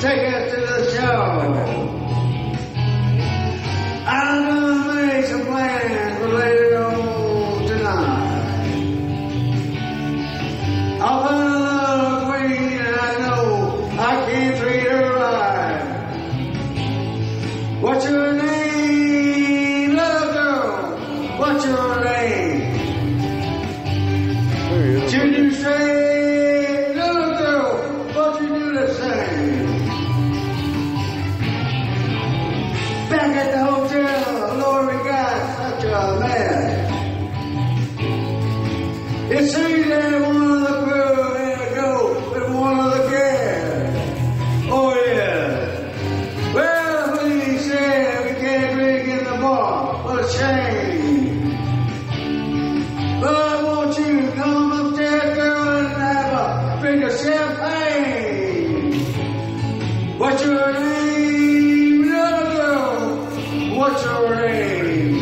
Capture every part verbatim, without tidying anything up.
take us to the show. I'm gonna make some plans for later on tonight. I'll find a little queen and I know I can't treat her right. What's your name, little girl? What's your name? Should you say, little girl, what you do the same? Back at the hotel, Lord, we got such a mess. It seems that one of the crew had to go with one of the guests. Oh, yeah. Well, police said we can't drink in the bar. What a shame. But I want you to come upstairs, girl, and have a drink of champagne. What's your name, little girl? What's your name?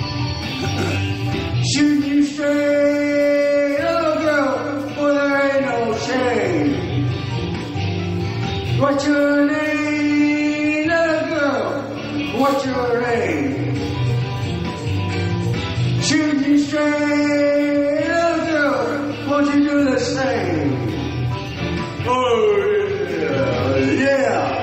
Shoot you straight, little girl, for there ain't no shame. What's your name, little girl? What's your name? Shoot you straight, little girl, won't you do the same? Oh, yeah, yeah.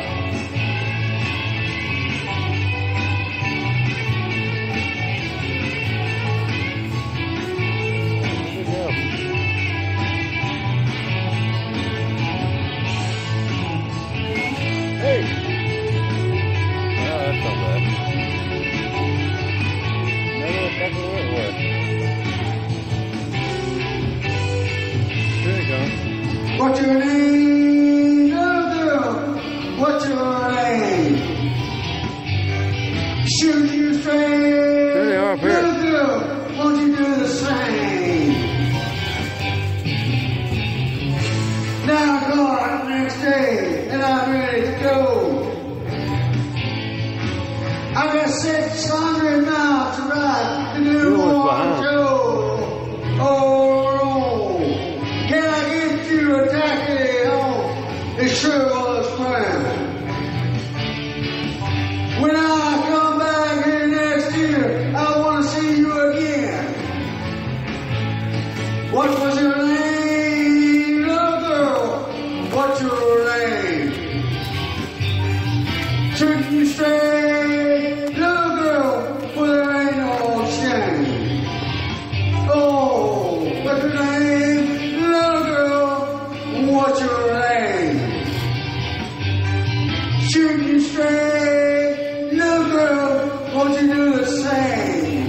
What's your name, little girl? What's your name? Shoot you straight, little girl, won't you do the same? Now I'm gone the next day, and I'm ready to go. I got six hundred miles to ride to do one show. Oh, can I get you a taxi home? It sure was fun. When I come back here next year, I want to see you again. What was your name, little girl? What's your name? Shoot you straight, little girl, for there ain't no shame. Oh, what's your name, little girl? What's your name? Shoot you straight, little girl, won't you do the same?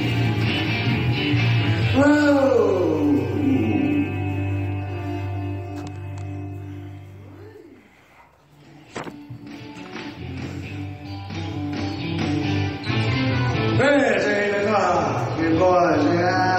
Whoa. It's eight o'clock, and boys, yeah.